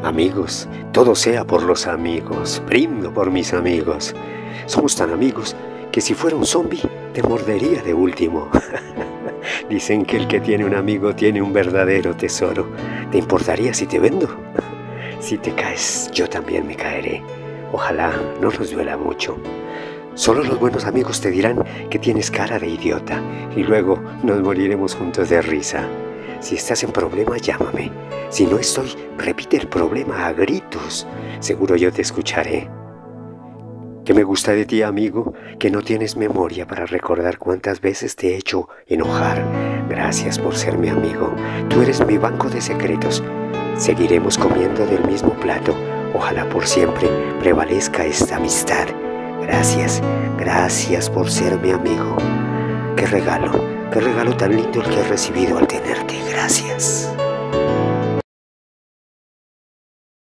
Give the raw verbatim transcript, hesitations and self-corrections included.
Amigos, todo sea por los amigos, brindo por mis amigos. Somos tan amigos que si fuera un zombi te mordería de último. Dicen que el que tiene un amigo tiene un verdadero tesoro. ¿Te importaría si te vendo? Si te caes, yo también me caeré. Ojalá no nos duela mucho. Solo los buenos amigos te dirán que tienes cara de idiota y luego nos moriremos juntos de risa. Si estás en problema, llámame. Si no estoy, repite el problema a gritos. Seguro yo te escucharé. ¿Qué me gusta de ti, amigo? Que no tienes memoria para recordar cuántas veces te he hecho enojar. Gracias por ser mi amigo. Tú eres mi banco de secretos. Seguiremos comiendo del mismo plato. Ojalá por siempre prevalezca esta amistad. Gracias, gracias por ser mi amigo. Qué regalo, qué regalo tan lindo el que he recibido al tenerte. Gracias.